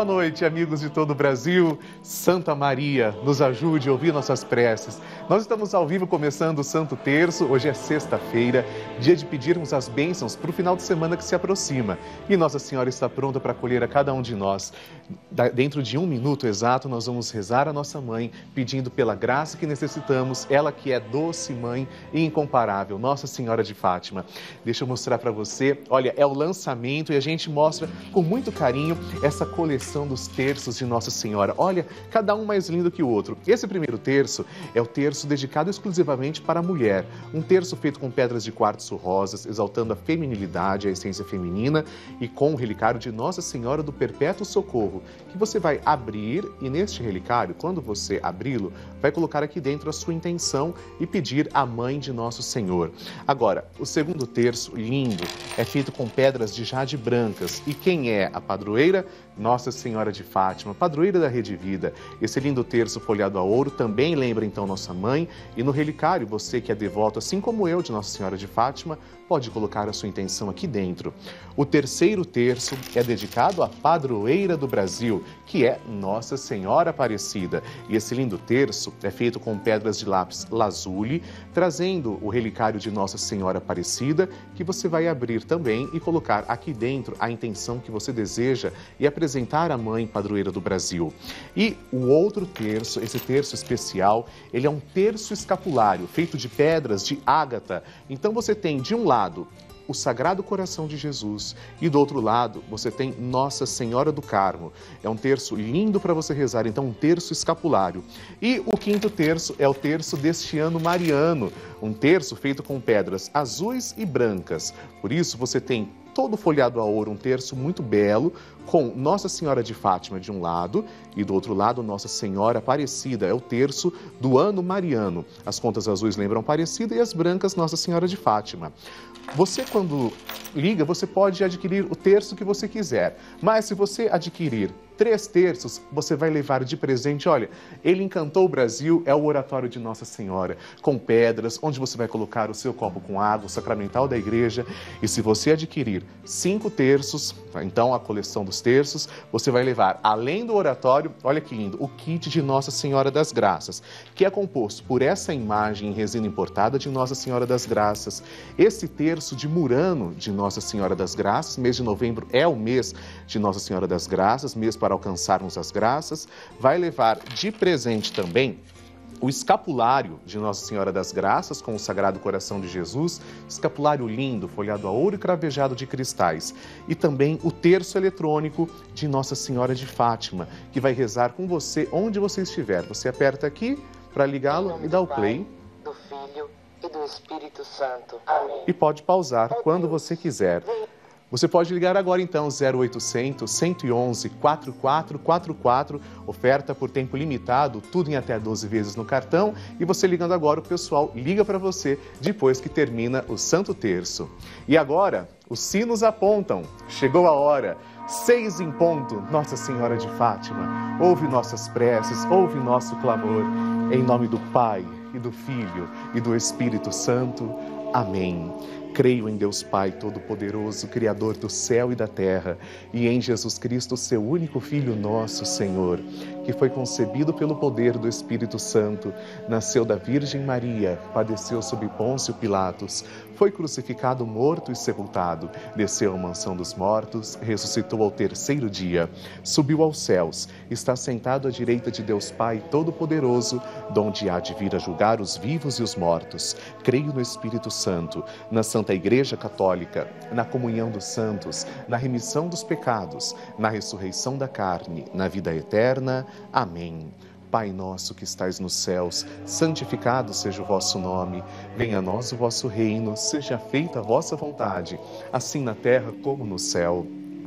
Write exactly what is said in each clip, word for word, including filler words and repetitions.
Boa noite, amigos de todo o Brasil. Santa Maria, nos ajude a ouvir nossas preces. Nós estamos ao vivo começando o Santo Terço. Hoje é sexta-feira, dia de pedirmos as bênçãos para o final de semana que se aproxima. E Nossa Senhora está pronta para acolher a cada um de nós. Dentro de um minuto exato, nós vamos rezar a nossa mãe, pedindo pela graça que necessitamos, ela que é doce mãe e incomparável, Nossa Senhora de Fátima. Deixa eu mostrar para você, olha, é o lançamento e a gente mostra com muito carinho essa coleção dos terços de Nossa Senhora. Olha, cada um mais lindo que o outro. Esse primeiro terço é o terço dedicado exclusivamente para a mulher. Um terço feito com pedras de quartzo rosas, exaltando a feminilidade, a essência feminina, e com o relicário de Nossa Senhora do Perpétuo Socorro, que você vai abrir e neste relicário, quando você abri-lo, vai colocar aqui dentro a sua intenção e pedir à Mãe de Nosso Senhor. Agora, o segundo terço, lindo, é feito com pedras de jade brancas. E quem é a padroeira? Nossa Senhora de Fátima, padroeira da Rede Vida. Esse lindo terço folhado a ouro também lembra então nossa mãe. E no relicário, você que é devoto, assim como eu, de Nossa Senhora de Fátima, pode colocar a sua intenção aqui dentro. O terceiro terço é dedicado à padroeira do Brasil, que é Nossa Senhora Aparecida. E esse lindo terço é feito com pedras de lápis lazuli, trazendo o relicário de Nossa Senhora Aparecida, que você vai abrir também e colocar aqui dentro a intenção que você deseja e apresentar à Mãe Padroeira do Brasil. E o outro terço, esse terço especial, ele é um terço escapulário, feito de pedras de ágata. Então você tem de um lado o Sagrado Coração de Jesus e do outro lado você tem Nossa Senhora do Carmo. É um terço lindo para você rezar, então um terço escapulário. E o quinto terço é o terço deste ano mariano, um terço feito com pedras azuis e brancas. Por isso você tem todo folhado a ouro, um terço muito belo, com Nossa Senhora de Fátima de um lado e do outro lado Nossa Senhora Aparecida. É o terço do ano mariano. As contas azuis lembram Aparecida e as brancas Nossa Senhora de Fátima. Você, quando liga, você pode adquirir o terço que você quiser. Mas se você adquirir três terços, você vai levar de presente, olha, ele encantou o Brasil, é o oratório de Nossa Senhora, com pedras, onde você vai colocar o seu copo com água, o sacramental da igreja. E se você adquirir cinco terços, então a coleção dos terços, você vai levar, além do oratório, olha que lindo, o kit de Nossa Senhora das Graças, que é composto por essa imagem em resina importada de Nossa Senhora das Graças, esse terço de Murano de Nossa Senhora das Graças, mês de novembro é o mês de Nossa Senhora das Graças, mês para alcançarmos as graças, vai levar de presente também o escapulário de Nossa Senhora das Graças com o Sagrado Coração de Jesus, escapulário lindo, folhado a ouro e cravejado de cristais. E também o terço eletrônico de Nossa Senhora de Fátima, que vai rezar com você onde você estiver. Você aperta aqui para ligá-lo e dá o play. Do Filho e do Espírito Santo. Amém. E pode pausar quando você quiser. Você pode ligar agora então, zero oitocentos, cento e onze, quarenta e quatro quarenta e quatro, oferta por tempo limitado, tudo em até doze vezes no cartão. E você ligando agora, o pessoal liga para você depois que termina o Santo Terço. E agora, os sinos apontam, chegou a hora, seis em ponto, Nossa Senhora de Fátima, ouve nossas preces, ouve nosso clamor, em nome do Pai, e do Filho, e do Espírito Santo. Amém. Creio em Deus Pai Todo-Poderoso, Criador do céu e da terra, e em Jesus Cristo, seu único Filho, nosso Senhor, que foi concebido pelo poder do Espírito Santo, nasceu da Virgem Maria, padeceu sob Pôncio Pilatos, foi crucificado, morto e sepultado, desceu à mansão dos mortos, ressuscitou ao terceiro dia, subiu aos céus, está sentado à direita de Deus Pai Todo-Poderoso, donde há de vir a julgar os vivos e os mortos. Creio no Espírito Santo, na Santa Igreja Católica, na comunhão dos santos, na remissão dos pecados, na ressurreição da carne, na vida eterna. Amém. Pai nosso que estais nos céus, santificado seja o vosso nome. Venha a nós o vosso reino, seja feita a vossa vontade, assim na terra como no céu.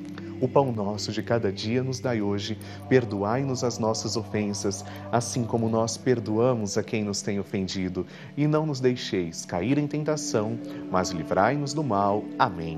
O pão nosso de cada dia nos dai hoje, perdoai-nos as nossas ofensas, assim como nós perdoamos a quem nos tem ofendido. E não nos deixeis cair em tentação, mas livrai-nos do mal. Amém.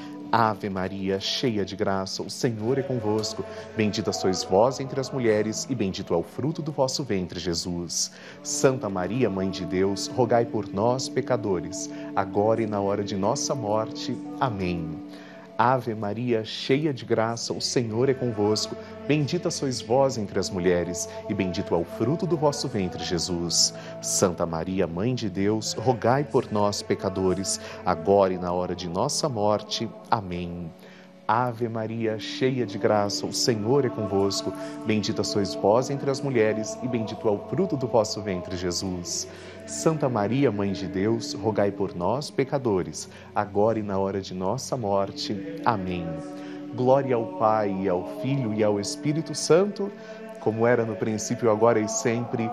Ave Maria, cheia de graça, o Senhor é convosco. Bendita sois vós entre as mulheres e bendito é o fruto do vosso ventre, Jesus. Santa Maria, Mãe de Deus, rogai por nós, pecadores, agora e na hora de nossa morte. Amém. Ave Maria, cheia de graça, o Senhor é convosco. Bendita sois vós entre as mulheres, e bendito é o fruto do vosso ventre, Jesus. Santa Maria, Mãe de Deus, rogai por nós, pecadores, agora e na hora de nossa morte. Amém. Ave Maria, cheia de graça, o Senhor é convosco. Bendita sois vós entre as mulheres, e bendito é o fruto do vosso ventre, Jesus. Santa Maria, Mãe de Deus, rogai por nós, pecadores, agora e na hora de nossa morte. Amém. Glória ao Pai, e ao Filho e ao Espírito Santo, como era no princípio, agora e sempre.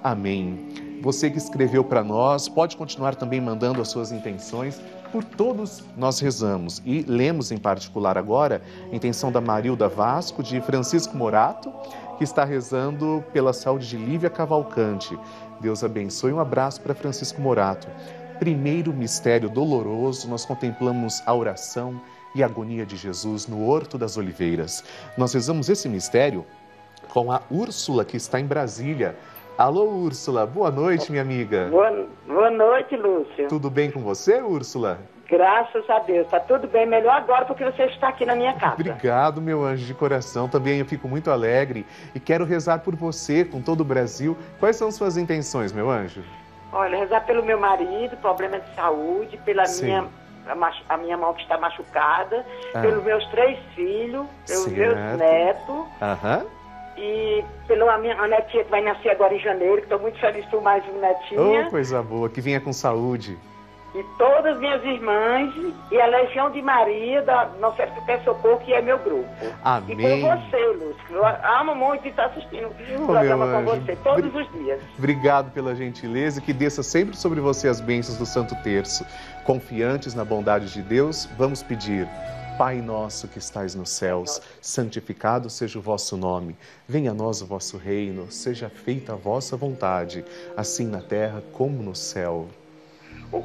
Amém. Você que escreveu para nós, pode continuar também mandando as suas intenções. Por todos nós rezamos e lemos em particular agora a intenção da Marilda Vasco, de Francisco Morato, que está rezando pela saúde de Lívia Cavalcante. Deus abençoe. Um abraço para Francisco Morato. Primeiro mistério doloroso, nós contemplamos a oração e a agonia de Jesus no Horto das Oliveiras. Nós rezamos esse mistério com a Úrsula, que está em Brasília. Alô, Úrsula, boa noite, minha amiga. Boa, boa noite, Lúcio. Tudo bem com você, Úrsula? Graças a Deus, está tudo bem, melhor agora porque você está aqui na minha casa. Obrigado, meu anjo de coração, também eu fico muito alegre e quero rezar por você, com todo o Brasil. Quais são suas intenções, meu anjo? Olha, rezar pelo meu marido, problema de saúde, pela minha, a, a minha mão que está machucada, ah. pelos meus três filhos, pelos certo. meus netos. Aham. E pela minha a netinha que vai nascer agora em janeiro, que estou muito feliz por mais um netinho. Oh, coisa boa, que venha com saúde. E todas as minhas irmãs e a Legião de Maria da Nossa Senhora do Pé Socorro, que é meu grupo. Amém. E com você, Lúcio, eu amo muito estar assistindo o oh, programa com você, todos Bri... os dias. Obrigado pela gentileza e que desça sempre sobre você as bênçãos do Santo Terço. Confiantes na bondade de Deus, vamos pedir. Pai nosso que estais nos céus, santificado seja o vosso nome. Venha a nós o vosso reino, seja feita a vossa vontade, assim na terra como no céu. O,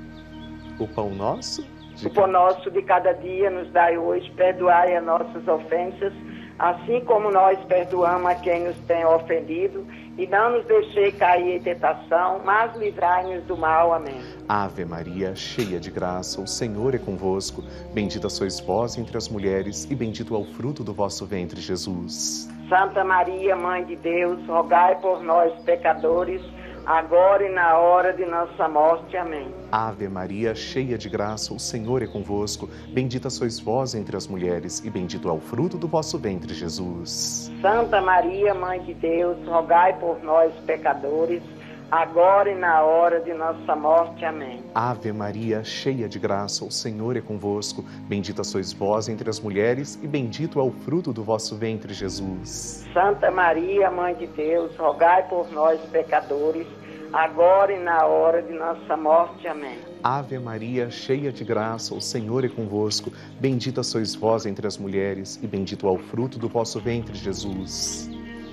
o pão nosso? De o pão cada... nosso de cada dia nos dai hoje, perdoai as nossas ofensas, assim como nós perdoamos a quem nos tem ofendido, e não nos deixei cair em tentação, mas livrai-nos do mal. Amém. Ave Maria, cheia de graça, o Senhor é convosco. Bendita sois vós entre as mulheres, e bendito é o fruto do vosso ventre, Jesus. Santa Maria, Mãe de Deus, rogai por nós, pecadores, agora e na hora de nossa morte. Amém. Ave Maria, cheia de graça, o Senhor é convosco. Bendita sois vós entre as mulheres, e bendito é o fruto do vosso ventre, Jesus. Santa Maria, Mãe de Deus, rogai por nós, pecadores, agora e na hora de nossa morte. Amém. Ave Maria, cheia de graça, o Senhor é convosco. Bendita sois vós entre as mulheres, e bendito é o fruto do vosso ventre, Jesus. Santa Maria, Mãe de Deus, rogai por nós, pecadores, agora e na hora de nossa morte. Amém. Ave Maria, cheia de graça, o Senhor é convosco. Bendita sois vós entre as mulheres, e bendito é o fruto do vosso ventre, Jesus.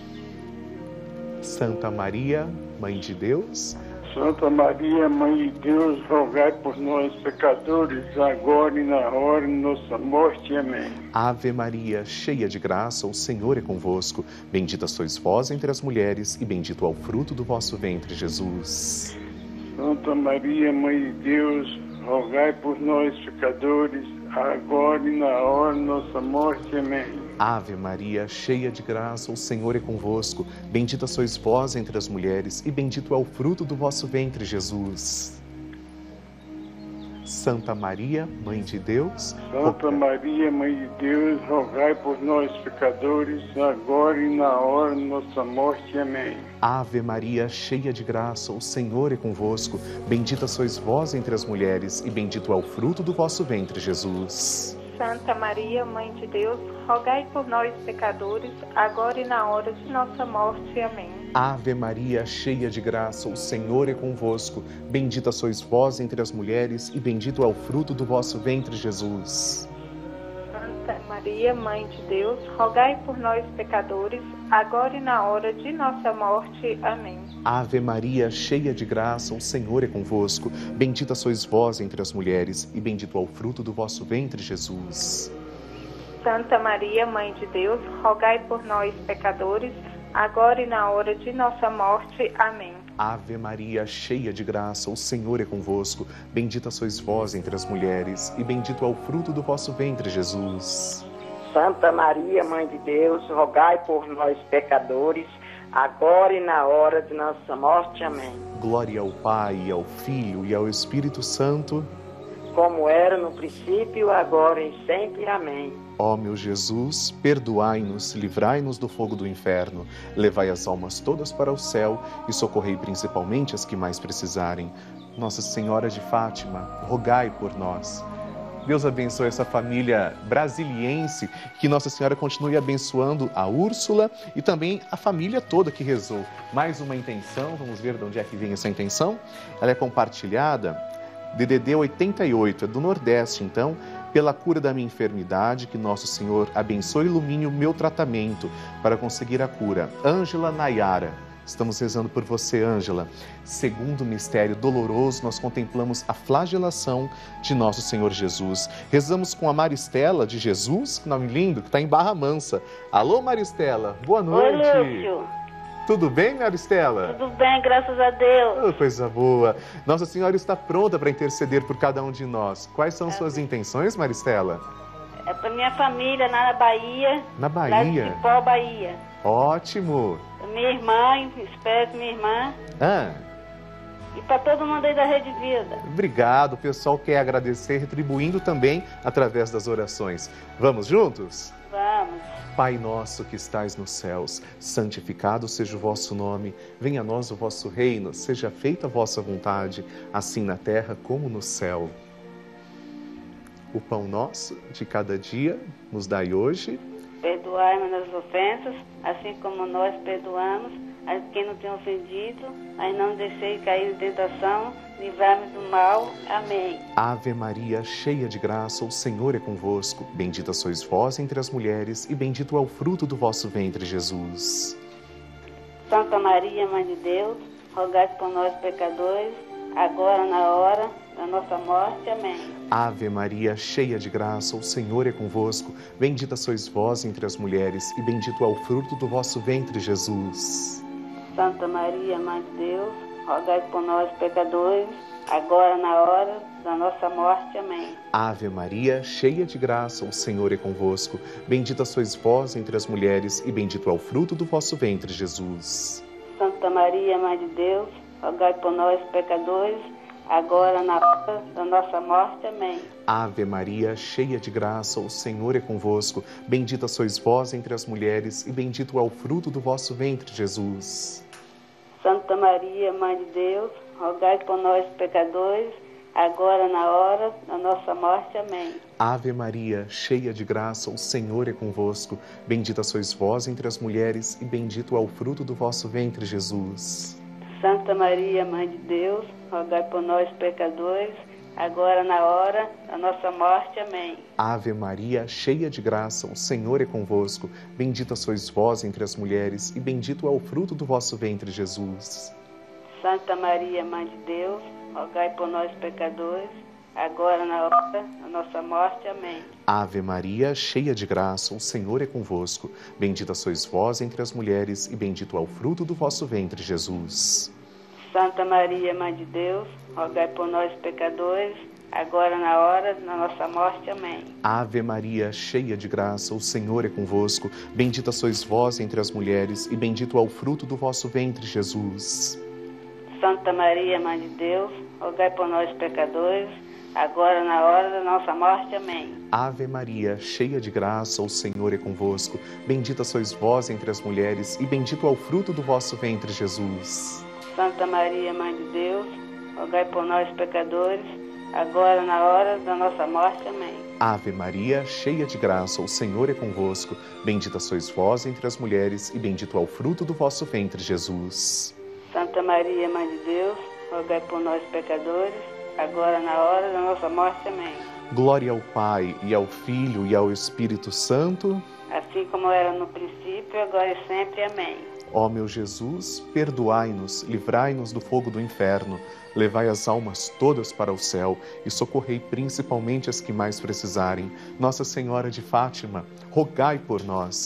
Santa Maria, Mãe de Deus. Santa Maria, Mãe de Deus, rogai por nós, pecadores, agora e na hora de nossa morte. Amém. Ave Maria, cheia de graça, o Senhor é convosco. Bendita sois vós entre as mulheres, e bendito é o fruto do vosso ventre, Jesus. Santa Maria, Mãe de Deus, rogai por nós, pecadores, agora e na hora de nossa morte. Amém. Ave Maria, cheia de graça, o Senhor é convosco. Bendita sois vós entre as mulheres, e bendito é o fruto do vosso ventre, Jesus. Santa Maria, Mãe de Deus. Santa Maria, Mãe de Deus, rogai por nós, pecadores, agora e na hora de nossa morte. Amém. Ave Maria, cheia de graça, o Senhor é convosco. Bendita sois vós entre as mulheres, e bendito é o fruto do vosso ventre, Jesus. Santa Maria, Mãe de Deus, rogai por nós, pecadores, agora e na hora de nossa morte. Amém. Ave Maria, cheia de graça, o Senhor é convosco. Bendita sois vós entre as mulheres, e bendito é o fruto do vosso ventre, Jesus. Santa Maria, Mãe de Deus, rogai por nós, pecadores, agora e na hora de nossa morte. Amém. Ave Maria, cheia de graça, o Senhor é convosco. Bendita sois vós entre as mulheres, e bendito é o fruto do vosso ventre, Jesus. Santa Maria, Mãe de Deus, rogai por nós, pecadores, agora e na hora de nossa morte. Amém. Ave Maria, cheia de graça, o Senhor é convosco. Bendita sois vós entre as mulheres, e bendito é o fruto do vosso ventre, Jesus. Santa Maria, Mãe de Deus, rogai por nós, pecadores, agora e na hora de nossa morte. Amém. Glória ao Pai, ao Filho e ao Espírito Santo, como era no princípio, agora e sempre. Amém. Ó meu Jesus, perdoai-nos, livrai-nos do fogo do inferno, levai as almas todas para o céu e socorrei principalmente as que mais precisarem. Nossa Senhora de Fátima, rogai por nós. Deus abençoe essa família brasiliense, que Nossa Senhora continue abençoando a Úrsula e também a família toda que rezou. Mais uma intenção, vamos ver de onde é que vem essa intenção. Ela é compartilhada, D D D oitenta e oito, é do Nordeste, então. Pela cura da minha enfermidade, que Nosso Senhor abençoe e ilumine o meu tratamento para conseguir a cura. Ângela Nayara. Estamos rezando por você, Ângela. Segundo mistério doloroso, nós contemplamos a flagelação de Nosso Senhor Jesus. Rezamos com a Maristela de Jesus, que nome lindo, que está em Barra Mansa. Alô, Maristela, boa noite. Oi, Lúcio. Tudo bem, Maristela? Tudo bem, graças a Deus. Oh, coisa boa. Nossa Senhora está pronta para interceder por cada um de nós. Quais são é. suas intenções, Maristela? É para minha família, lá na Bahia. Na Bahia? Lá de Cipó, Bahia. Ótimo. Minha irmã, espero que minha irmã. Ah. E para todo mundo aí da Rede Vida. Obrigado. O pessoal quer agradecer, retribuindo também através das orações. Vamos juntos? Vamos. Pai nosso que estais nos céus, santificado seja o vosso nome. Venha a nós o vosso reino, seja feita a vossa vontade, assim na terra como no céu. O pão nosso de cada dia nos dai hoje. Perdoai-nos as ofensas, assim como nós perdoamos a quem nos tem ofendido, mas não deixei cair em tentação, livrai-me do mal. Amém. Ave Maria, cheia de graça, o Senhor é convosco. Bendita sois vós entre as mulheres, e bendito é o fruto do vosso ventre, Jesus. Santa Maria, Mãe de Deus, rogai por nós, pecadores, agora na hora da nossa morte. Amém. Ave Maria, cheia de graça, o Senhor é convosco. Bendita sois vós entre as mulheres, e bendito é o fruto do vosso ventre, Jesus. Santa Maria, Mãe de Deus, rogai por nós, pecadores, agora na hora da nossa morte. Amém. Ave Maria, cheia de graça, o Senhor é convosco. Bendita sois vós entre as mulheres, e bendito é o fruto do vosso ventre, Jesus. Santa Maria, Mãe de Deus, rogai por nós, pecadores, agora na hora da nossa morte. Amém. Ave Maria, cheia de graça, o Senhor é convosco. Bendita sois vós entre as mulheres, e bendito é o fruto do vosso ventre, Jesus. Santa Maria, Mãe de Deus, rogai por nós, pecadores, agora na hora da nossa morte. Amém. Ave Maria, cheia de graça, o Senhor é convosco. Bendita sois vós entre as mulheres, e bendito é o fruto do vosso ventre, Jesus. Santa Maria, Mãe de Deus, rogai por nós, pecadores, agora na hora da nossa morte. Amém. Ave Maria, cheia de graça, o Senhor é convosco. Bendita sois vós entre as mulheres, e bendito é o fruto do vosso ventre, Jesus. Santa Maria, Mãe de Deus, rogai por nós, pecadores, agora na hora da nossa morte. Amém. Ave Maria, cheia de graça, o Senhor é convosco. Bendita sois vós entre as mulheres, e bendito é o fruto do vosso ventre, Jesus. Santa Maria, Mãe de Deus, rogai por nós, pecadores, agora na hora da nossa morte. Amém. Ave Maria, cheia de graça, o Senhor é convosco. Bendita sois vós entre as mulheres, e bendito é o fruto do vosso ventre, Jesus. Santa Maria, Mãe de Deus, rogai por nós, pecadores, agora na hora da nossa morte. Amém. Ave Maria, cheia de graça, o Senhor é convosco. Bendita sois vós entre as mulheres, e bendito é o fruto do vosso ventre, Jesus. Santa Maria, Mãe de Deus, rogai por nós, pecadores, agora na hora da nossa morte. Amém. Ave Maria, cheia de graça, o Senhor é convosco. Bendita sois vós entre as mulheres, e bendito é o fruto do vosso ventre, Jesus. Santa Maria, Mãe de Deus, rogai por nós, pecadores, agora na hora da nossa morte. Amém. Glória ao Pai, e ao Filho, e ao Espírito Santo, assim como era no princípio, agora e sempre. Amém. Ó meu Jesus, perdoai-nos, livrai-nos do fogo do inferno, levai as almas todas para o céu e socorrei principalmente as que mais precisarem. Nossa Senhora de Fátima, rogai por nós.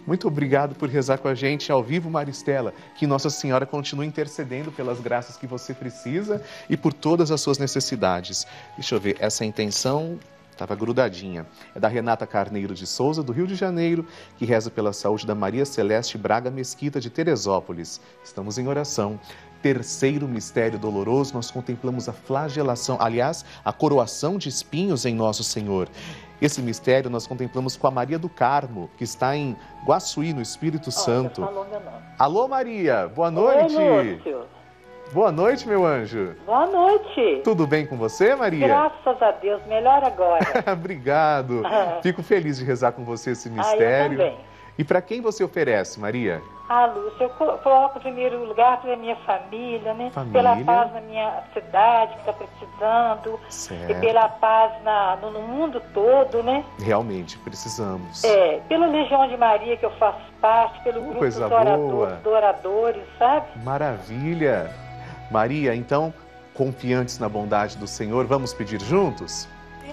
Muito obrigado por rezar com a gente ao vivo, Maristela. Que Nossa Senhora continue intercedendo pelas graças que você precisa e por todas as suas necessidades. Deixa eu ver, essa intenção estava grudadinha. É da Renata Carneiro de Souza, do Rio de Janeiro, que reza pela saúde da Maria Celeste Braga Mesquita, de Teresópolis. Estamos em oração. Terceiro mistério doloroso, nós contemplamos a flagelação, aliás, a coroação de espinhos em Nosso Senhor. Esse mistério nós contemplamos com a Maria do Carmo, que está em Guaçuí, no Espírito Santo. Oh, falou meu nome. Alô, Maria, boa noite. Oi, Lúcio. Boa noite, meu anjo. Boa noite. Tudo bem com você, Maria? Graças a Deus, melhor agora. Obrigado. Fico feliz de rezar com você esse mistério. Ah, eu também. E para quem você oferece, Maria? Ah, Lúcia, eu coloco em primeiro lugar pela minha família, né? Família. Pela paz na minha cidade, que está precisando. Certo. E pela paz na, no, no mundo todo, né? Realmente, precisamos. É, pela Legião de Maria, que eu faço parte, pelo Uh, grupo coisa dos oradores, boa. dos oradores, sabe? Maravilha. Maria, então, confiantes na bondade do Senhor, vamos pedir juntos?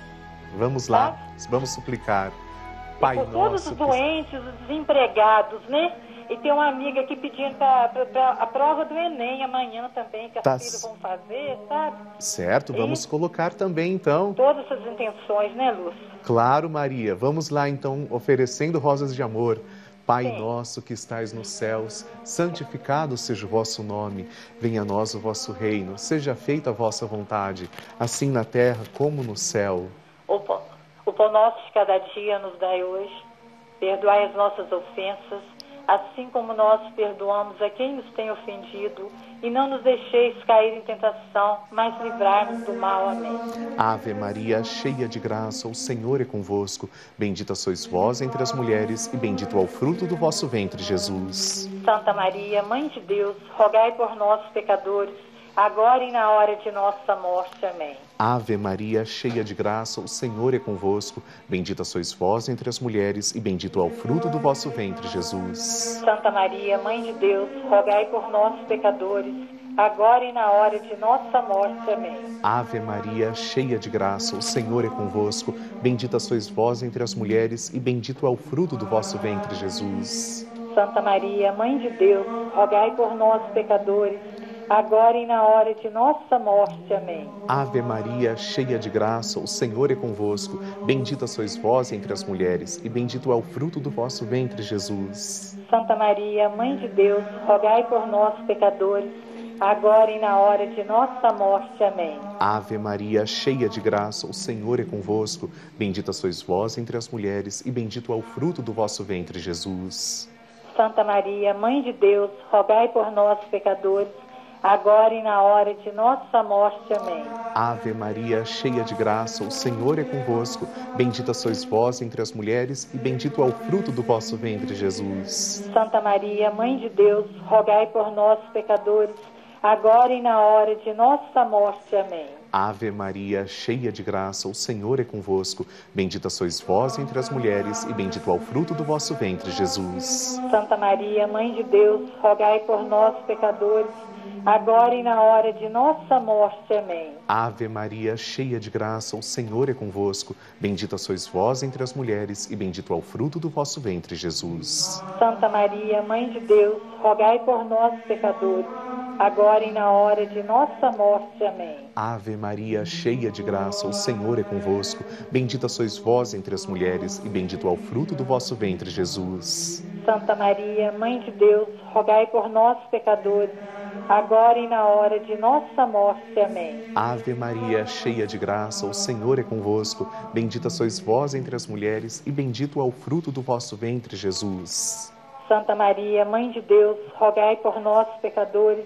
Vamos lá, vamos suplicar. Pai por nosso, todos os que- doentes, os desempregados, né? E tem uma amiga aqui pedindo pra, pra, pra a prova do Enem amanhã também, que as Tá filhas c- vão fazer, sabe? Certo, vamos E- colocar também, então. Todas essas intenções, né, Lúcia? Claro, Maria. Vamos lá, então, oferecendo rosas de amor. Pai Sim. nosso que estais nos céus, santificado seja o vosso nome. Venha a nós o vosso reino. Seja feita a vossa vontade, assim na terra como no céu. O pão, o pão nosso de cada dia nos dai hoje. Perdoai as nossas ofensas, assim como nós perdoamos a quem nos tem ofendido. E não nos deixeis cair em tentação, mas livrai-nos do mal. Amém. Ave Maria, cheia de graça, o Senhor é convosco. Bendita sois vós entre as mulheres e bendito é o fruto do vosso ventre, Jesus. Santa Maria, Mãe de Deus, rogai por nós, pecadores, agora e na hora de nossa morte. Amém. Ave Maria, cheia de graça, o Senhor é convosco. Bendita sois vós entre as mulheres e bendito é o fruto do vosso ventre, Jesus. Santa Maria, Mãe de Deus, rogai por nós, pecadores, agora e na hora de nossa morte. Amém. Ave Maria, cheia de graça, o Senhor é convosco. Bendita sois vós entre as mulheres e bendito é o fruto do vosso ventre, Jesus. Santa Maria, Mãe de Deus, rogai por nós, pecadores, agora e na hora de nossa morte. Amém. Ave Maria, cheia de graça, o Senhor é convosco. Bendita sois vós entre as mulheres e bendito é o fruto do vosso ventre, Jesus. Santa Maria, Mãe de Deus, rogai por nós, pecadores, agora e na hora de nossa morte. Amém. Ave Maria, cheia de graça, o Senhor é convosco. Bendita sois vós entre as mulheres e bendito é o fruto do vosso ventre, Jesus. Santa Maria, Mãe de Deus, rogai por nós, pecadores, agora e na hora de nossa morte. Amém. Ave Maria, cheia de graça, o Senhor é convosco. Bendita sois vós entre as mulheres e bendito é o fruto do vosso ventre, Jesus. Santa Maria, Mãe de Deus, rogai por nós, pecadores, agora e na hora de nossa morte. Amém. Ave Maria, cheia de graça, o Senhor é convosco. Bendita sois vós entre as mulheres e bendito é o fruto do vosso ventre, Jesus. Santa Maria, Mãe de Deus, rogai por nós, pecadores, agora e na hora de nossa morte. Amém. Ave Maria, cheia de graça, o Senhor é convosco. Bendita sois vós entre as mulheres e bendito é o fruto do vosso ventre, Jesus. Santa Maria, Mãe de Deus, rogai por nós, pecadores, agora e na hora de nossa morte. Amém. Ave Maria, cheia de graça, o Senhor é convosco. Bendita sois vós entre as mulheres e bendito é o fruto do vosso ventre, Jesus. Santa Maria, Mãe de Deus, rogai por nós, pecadores, agora e na hora de nossa morte. Amém. Ave Maria, cheia de graça, o Senhor é convosco. Bendita sois vós entre as mulheres e bendito é o fruto do vosso ventre, Jesus. Santa Maria, Mãe de Deus, rogai por nós, pecadores,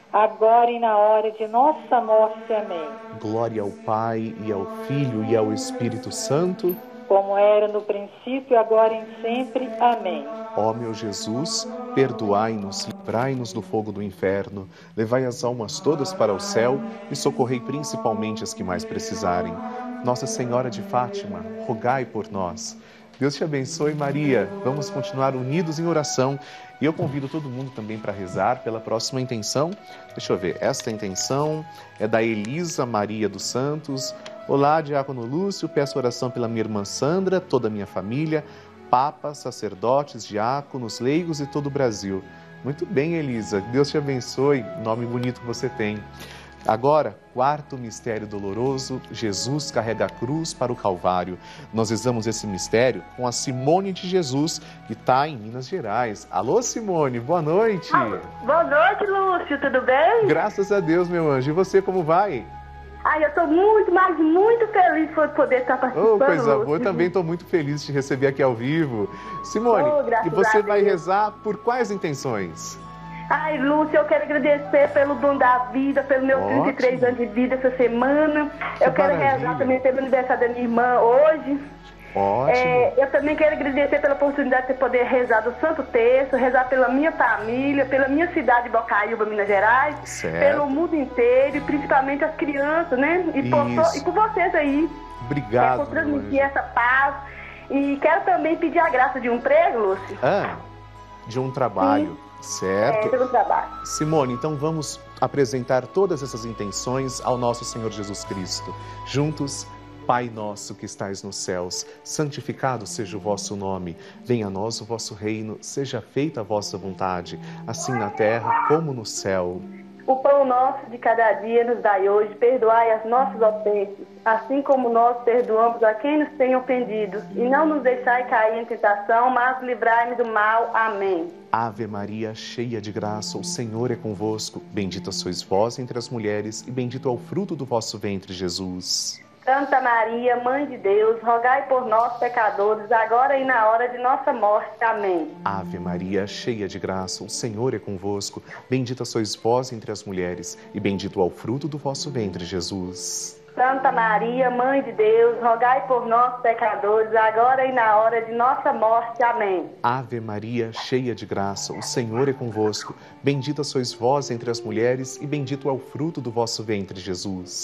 agora e na hora de nossa morte. Amém. Glória ao Pai, e ao Filho, e ao Espírito Santo. Como era no princípio, agora e sempre. Amém. Ó meu Jesus, perdoai-nos, livrai-nos do fogo do inferno, levai as almas todas para o céu e socorrei principalmente as que mais precisarem. Nossa Senhora de Fátima, rogai por nós. Deus te abençoe, Maria. Vamos continuar unidos em oração. E eu convido todo mundo também para rezar pela próxima intenção. Deixa eu ver, esta intenção é da Elisa Maria dos Santos. Olá, Diácono Lúcio, peço oração pela minha irmã Sandra, toda a minha família, papas, sacerdotes, diáconos, leigos e todo o Brasil. Muito bem, Elisa. Deus te abençoe. Nome bonito que você tem. Agora, quarto mistério doloroso, Jesus carrega a cruz para o Calvário. Nós rezamos esse mistério com a Simone de Jesus, que está em Minas Gerais. Alô, Simone, boa noite. Ah, boa noite, Lúcio, tudo bem? Graças a Deus, meu anjo. E você, como vai? Ai, eu estou muito, mas muito feliz por poder estar participando. Oh, coisa Lúcio. boa. Eu também estou muito feliz de te receber aqui ao vivo. Simone, oh, e você vai rezar por quais intenções? Ai, Lúcia, eu quero agradecer pelo dom da vida, pelo meu Ótimo. trinta e três anos de vida essa semana. Que eu quero maravilha. rezar também pelo aniversário da minha irmã hoje. Ótimo. É, eu também quero agradecer pela oportunidade de poder rezar do Santo Terço, rezar pela minha família, pela minha cidade de Bocaiúva, Minas Gerais, Certo. pelo mundo inteiro e principalmente as crianças, né? E por, Isso. e por vocês aí. Obrigado, É, por meu transmitir anjo. essa paz. E quero também pedir a graça de um prego, Lúcio. Ah, de um trabalho, É, certo? pelo trabalho. Simone, então vamos apresentar todas essas intenções ao nosso Senhor Jesus Cristo. Juntos, Pai nosso que estais nos céus, santificado seja o vosso nome. Venha a nós o vosso reino, seja feita a vossa vontade, assim na terra como no céu. O pão nosso de cada dia nos dai hoje, perdoai as nossas ofensas, assim como nós perdoamos a quem nos tem ofendido. E não nos deixai cair em tentação, mas livrai-me do mal. Amém. Ave Maria, cheia de graça, o Senhor é convosco. Bendita sois vós entre as mulheres, e bendito é o fruto do vosso ventre, Jesus. Santa Maria, Mãe de Deus, rogai por nós, pecadores, agora e na hora de nossa morte. Amém. Ave Maria, cheia de graça, o Senhor é convosco. Bendita sois vós entre as mulheres, e bendito é o fruto do vosso ventre, Jesus. Santa Maria, Mãe de Deus, rogai por nós, pecadores, agora e na hora de nossa morte. Amém. Ave Maria, cheia de graça, o Senhor é convosco. Bendita sois vós entre as mulheres, e bendito é o fruto do vosso ventre, Jesus.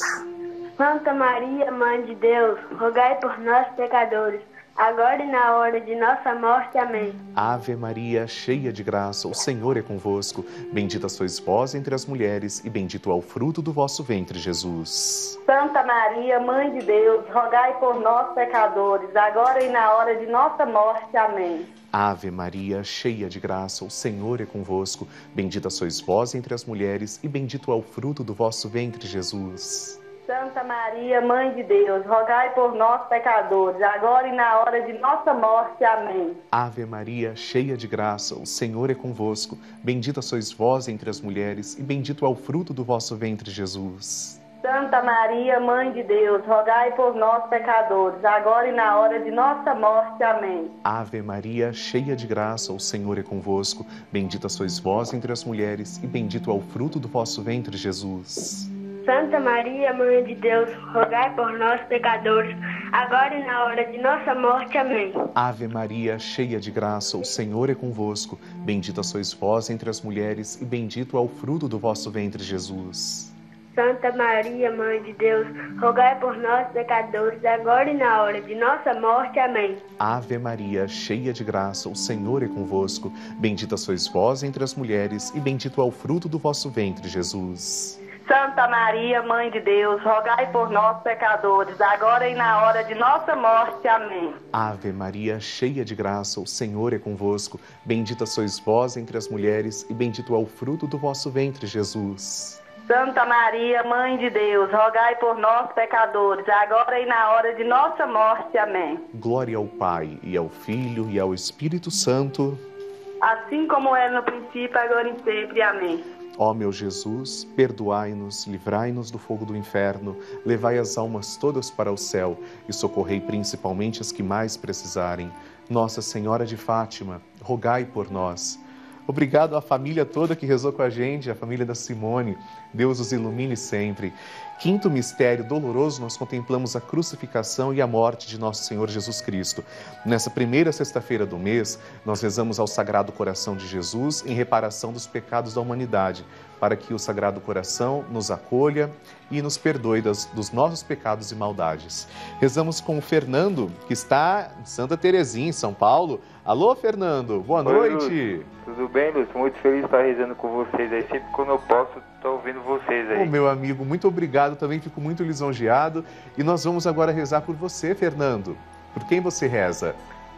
Santa Maria, Mãe de Deus, rogai por nós, pecadores, agora e na hora de nossa morte. Amém. Ave Maria, cheia de graça, o Senhor é convosco. Bendita sois vós entre as mulheres, e bendito é o fruto do vosso ventre, Jesus. Santa Maria, Mãe de Deus, rogai por nós, pecadores, agora e na hora de nossa morte. Amém. Ave Maria, cheia de graça, o Senhor é convosco. Bendita sois vós entre as mulheres, e bendito é o fruto do vosso ventre, Jesus. Santa Maria, Mãe de Deus, rogai por nós, pecadores, agora e na hora de nossa morte. Amém. Ave Maria, cheia de graça, o Senhor é convosco. Bendita sois vós entre as mulheres, e bendito é o fruto do vosso ventre, Jesus. Santa Maria, Mãe de Deus, rogai por nós, pecadores, agora e na hora de nossa morte. Amém. Ave Maria, cheia de graça, o Senhor é convosco. Bendita sois vós entre as mulheres, e bendito é o fruto do vosso ventre, Jesus. Santa Maria, Mãe de Deus, rogai por nós, pecadores, agora e na hora de nossa morte. Amém. Ave Maria, cheia de graça, o Senhor é convosco. Bendita sois vós entre as mulheres, e bendito é o fruto do vosso ventre, Jesus. Santa Maria, Mãe de Deus, rogai por nós, pecadores, agora e na hora de nossa morte. Amém. Ave Maria, cheia de graça, o Senhor é convosco. Bendita sois vós entre as mulheres, e bendito é o fruto do vosso ventre, Jesus. Santa Maria, Mãe de Deus, rogai por nós, pecadores, agora e na hora de nossa morte. Amém. Ave Maria, cheia de graça, o Senhor é convosco. Bendita sois vós entre as mulheres, e bendito é o fruto do vosso ventre, Jesus. Santa Maria, Mãe de Deus, rogai por nós, pecadores, agora e na hora de nossa morte. Amém. Glória ao Pai, e ao Filho, e ao Espírito Santo. Assim como era no princípio, agora e sempre. Amém. Ó meu Jesus, perdoai-nos, livrai-nos do fogo do inferno, levai as almas todas para o céu e socorrei principalmente as que mais precisarem. Nossa Senhora de Fátima, rogai por nós. Obrigado à família toda que rezou com a gente, a família da Simone. Deus os ilumine sempre. Quinto mistério doloroso, nós contemplamos a crucificação e a morte de nosso Senhor Jesus Cristo. Nessa primeira sexta-feira do mês, nós rezamos ao Sagrado Coração de Jesus em reparação dos pecados da humanidade, para que o Sagrado Coração nos acolha e nos perdoe das, dos nossos pecados e maldades. Rezamos com o Fernando, que está em Santa Terezinha, em São Paulo. Alô, Fernando, boa Oi, noite. Lúcio. Tudo bem, Lúcio? Muito feliz de estar rezando com vocês aí. Sempre quando eu posso, estou ouvindo vocês aí. Ô, meu amigo, muito obrigado. Também fico muito lisonjeado. E nós vamos agora rezar por você, Fernando. Por quem você reza?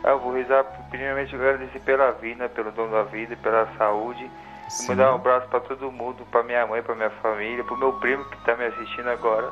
Eu vou rezar, primeiramente, agradecer pela vida, pelo dono da vida, pela saúde. E mandar um abraço para todo mundo, para minha mãe, para minha família, para o meu primo que está me assistindo agora.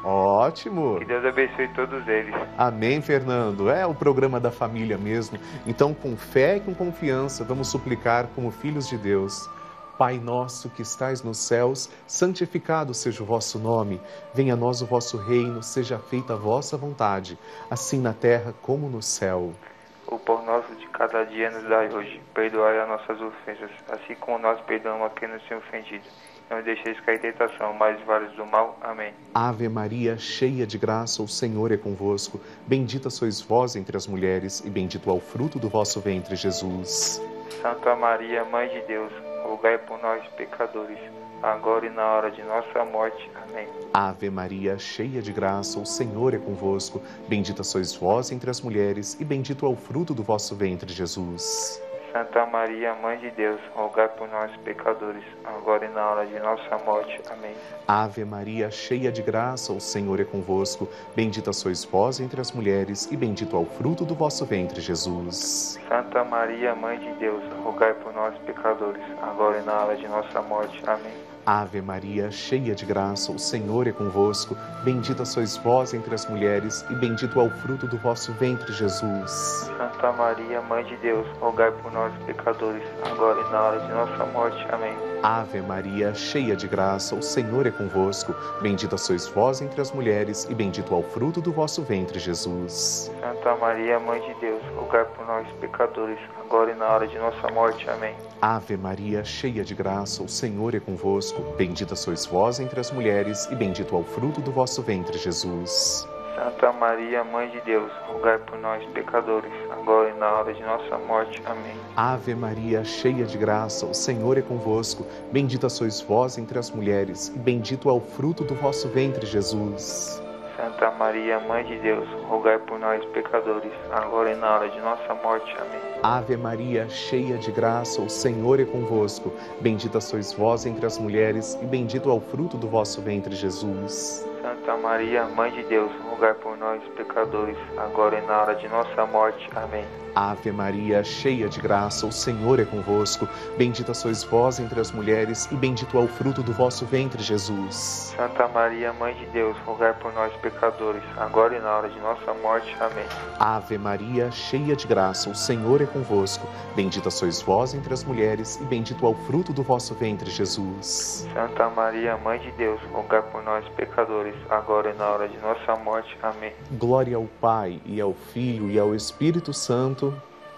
Ótimo! Que Deus abençoe todos eles. Amém, Fernando. É o programa da família mesmo. Então, com fé e com confiança, vamos suplicar como filhos de Deus. Pai nosso que estais nos céus, santificado seja o vosso nome. Venha a nós o vosso reino, seja feita a vossa vontade, assim na terra como no céu. O pão nosso de cada dia nos dai hoje. Perdoai as nossas ofensas, assim como nós perdoamos a quem nos tem ofendido. Não deixeis cair em tentação, mas livrai-nos do mal. Amém. Ave Maria, cheia de graça, o Senhor é convosco. Bendita sois vós entre as mulheres, e bendito é o fruto do vosso ventre, Jesus. Santa Maria, Mãe de Deus, rogai por nós, pecadores, agora e na hora de nossa morte. Amém. Ave Maria, cheia de graça, o Senhor é convosco. Bendita sois vós entre as mulheres, e bendito é o fruto do vosso ventre, Jesus. Santa Maria, Mãe de Deus, rogai por nós, pecadores, agora e na hora de nossa morte. Amém. Ave Maria, cheia de graça, o Senhor é convosco. Bendita sois vós entre as mulheres, e bendito é o fruto do vosso ventre, Jesus. Santa Maria, Mãe de Deus, rogai por nós, pecadores, agora e na hora de nossa morte. Amém. Ave Maria, cheia de graça, o Senhor é convosco. Bendita sois vós entre as mulheres, e bendito é o fruto do vosso ventre, Jesus. Santa Maria, Mãe de Deus, rogai por nós, pecadores, agora e na hora de nossa morte. Amém. Ave Maria, cheia de graça, o Senhor é convosco. Bendita sois vós entre as mulheres, e bendito é o fruto do vosso ventre, Jesus. Santa Maria, Mãe de Deus, rogai por nós, pecadores, agora e na hora de nossa morte. Amém. Ave Maria, cheia de graça, o Senhor é convosco. Bendita sois vós entre as mulheres, e bendito é o fruto do vosso ventre, Jesus. Santa Maria, Mãe de Deus, rogai por nós, pecadores, agora e na hora de nossa morte. Amém. Ave Maria, cheia de graça, o Senhor é convosco. Bendita sois vós entre as mulheres, e bendito é o fruto do vosso ventre, Jesus. Santa Maria, Mãe de Deus, rogai por nós, pecadores, agora e na hora de nossa morte. Amém. Ave Maria, cheia de graça, o Senhor é convosco. Bendita sois vós entre as mulheres, e bendito é o fruto do vosso ventre, Jesus. Santa Maria, Mãe de Deus, rogai por nós, pecadores, agora e na hora de nossa morte. Amém. Ave Maria, cheia de graça, o Senhor é convosco. Bendita sois vós entre as mulheres, e bendito é o fruto do vosso ventre, Jesus. Santa Maria, Mãe de Deus, rogai por nós, pecadores, agora e na hora de nossa morte. Amém. Ave Maria, cheia de graça, o Senhor é convosco. Bendita sois vós entre as mulheres, e bendito é o fruto do vosso ventre, Jesus. Santa Maria, Mãe de Deus, rogai por nós, pecadores, agora e na hora de nossa morte. Amém. Glória ao Pai, e ao Filho, e ao Espírito Santo,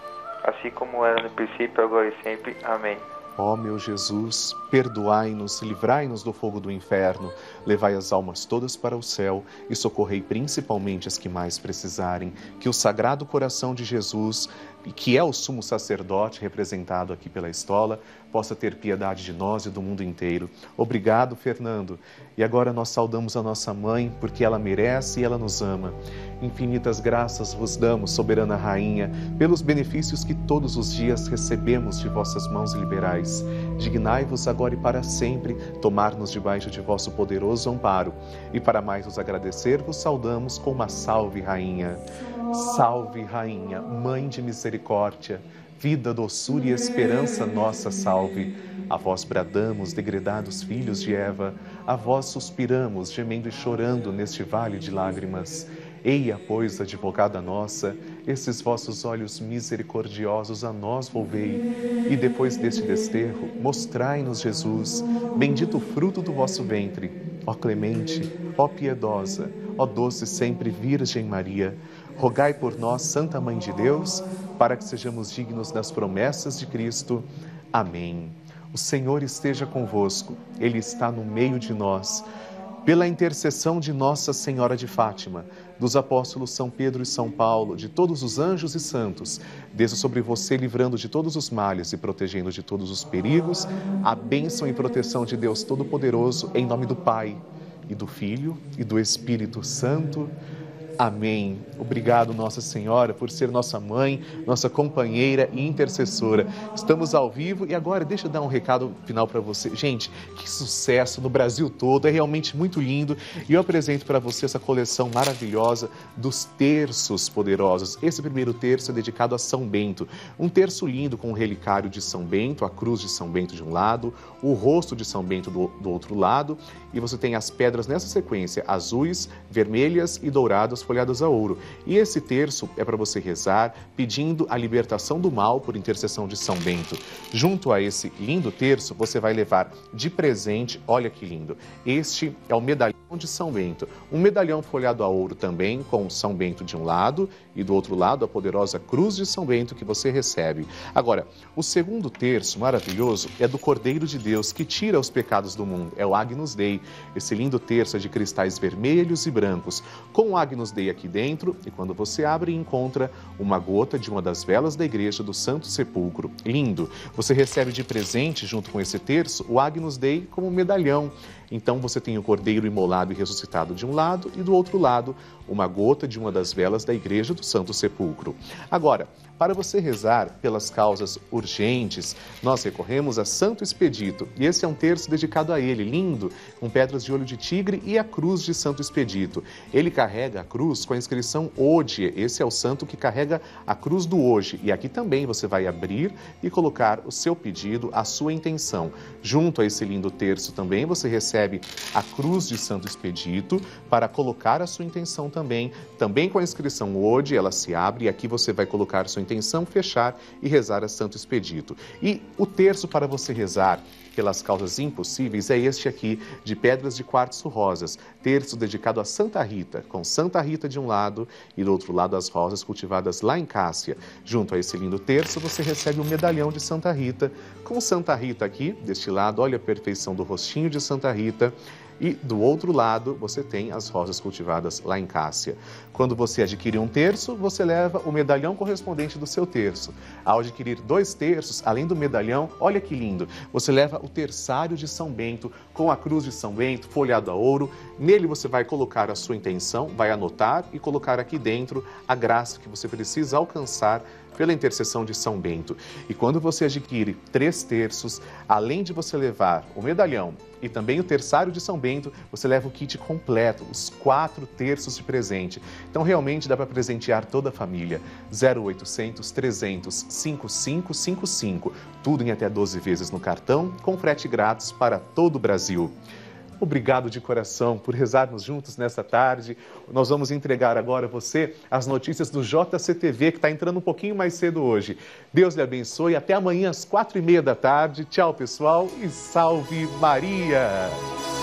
assim como era no princípio, agora e sempre. Amém. Ó meu Jesus, perdoai-nos, livrai-nos do fogo do inferno, levai as almas todas para o céu e socorrei principalmente as que mais precisarem. Que o Sagrado Coração de Jesus, que é o sumo sacerdote representado aqui pela Estola, possa ter piedade de nós e do mundo inteiro. Obrigado, Fernando. E agora nós saudamos a nossa mãe, porque ela merece e ela nos ama. Infinitas graças vos damos, soberana Rainha, pelos benefícios que todos os dias recebemos de vossas mãos liberais. Dignai-vos agora e para sempre tomar-nos debaixo de vosso poderoso amparo. E para mais vos agradecer, vos saudamos com uma salve, Rainha. Salve, Rainha, Mãe de misericórdia, vida, doçura e esperança nossa, salve. A vós bradamos, degredados filhos de Eva, a vós suspiramos, gemendo e chorando neste vale de lágrimas. Eia, pois, advogada nossa, esses vossos olhos misericordiosos a nós volvei, e depois deste desterro, mostrai-nos Jesus, bendito o fruto do vosso ventre. Ó clemente, ó piedosa, ó doce sempre Virgem Maria, rogai por nós, Santa Mãe de Deus, para que sejamos dignos das promessas de Cristo. Amém. O Senhor esteja convosco, Ele está no meio de nós. Pela intercessão de Nossa Senhora de Fátima, dos apóstolos São Pedro e São Paulo, de todos os anjos e santos, desça sobre você livrando de todos os males e protegendo de todos os perigos, a bênção e proteção de Deus Todo-Poderoso, em nome do Pai, e do Filho, e do Espírito Santo. Amém. Obrigado, Nossa Senhora, por ser nossa mãe, nossa companheira e intercessora. Estamos ao vivo e agora deixa eu dar um recado final para você. Gente, que sucesso no Brasil todo, é realmente muito lindo. E eu apresento para você essa coleção maravilhosa dos terços poderosos. Esse primeiro terço é dedicado a São Bento. Um terço lindo com o relicário de São Bento, a cruz de São Bento de um lado, o rosto de São Bento do, do outro lado. E você tem as pedras nessa sequência, azuis, vermelhas e douradas, folhadas a ouro. E esse terço é para você rezar, pedindo a libertação do mal por intercessão de São Bento. Junto a esse lindo terço, você vai levar de presente, olha que lindo, este é o medalhão de São Bento. Um medalhão folhado a ouro também, com São Bento de um lado e do outro lado a poderosa cruz de São Bento que você recebe. Agora, o segundo terço maravilhoso é do Cordeiro de Deus, que tira os pecados do mundo, é o Agnus Dei. Esse lindo terço é de cristais vermelhos e brancos, com o Agnus Dei aqui dentro, e quando você abre, encontra uma gota de uma das velas da igreja do Santo Sepulcro. Lindo! Você recebe de presente, junto com esse terço, o Agnus Dei como medalhão. Então você tem o Cordeiro imolado e ressuscitado de um lado e do outro lado uma gota de uma das velas da igreja do Santo Sepulcro. Agora, para você rezar pelas causas urgentes, nós recorremos a Santo Expedito. E esse é um terço dedicado a ele, lindo, com pedras de olho de tigre e a cruz de Santo Expedito. Ele carrega a cruz com a inscrição Hodie. Esse é o santo que carrega a cruz do hoje. E aqui também você vai abrir e colocar o seu pedido, a sua intenção. Junto a esse lindo terço também você recebe a cruz de Santo Expedito para colocar a sua intenção também. Também com a inscrição Hodie, ela se abre e aqui você vai colocar a sua intenção, fechar e rezar a Santo Expedito. E o terço para você rezar pelas causas impossíveis é este aqui, de pedras de quartzo rosas, terço dedicado a Santa Rita, com Santa Rita de um lado e do outro lado as rosas cultivadas lá em Cássia. Junto a esse lindo terço você recebe um medalhão de Santa Rita, com Santa Rita aqui, deste lado, olha a perfeição do rostinho de Santa Rita. E do outro lado, você tem as rosas cultivadas lá em Cássia. Quando você adquire um terço, você leva o medalhão correspondente do seu terço. Ao adquirir dois terços, além do medalhão, olha que lindo, você leva o terçário de São Bento, com a cruz de São Bento, folhado a ouro. Nele você vai colocar a sua intenção, vai anotar e colocar aqui dentro a graça que você precisa alcançar pela intercessão de São Bento. E quando você adquire três terços, além de você levar o medalhão e também o terçário de São Bento, você leva o kit completo, os quatro terços de presente. Então realmente dá para presentear toda a família. zero oitocentos, trezentos, cinquenta e cinco cinquenta e cinco, tudo em até doze vezes no cartão, com frete grátis para todo o Brasil. Obrigado de coração por rezarmos juntos nessa tarde. Nós vamos entregar agora a você as notícias do J C T V, que está entrando um pouquinho mais cedo hoje. Deus lhe abençoe. Até amanhã às quatro e meia da tarde. Tchau, pessoal, e salve Maria!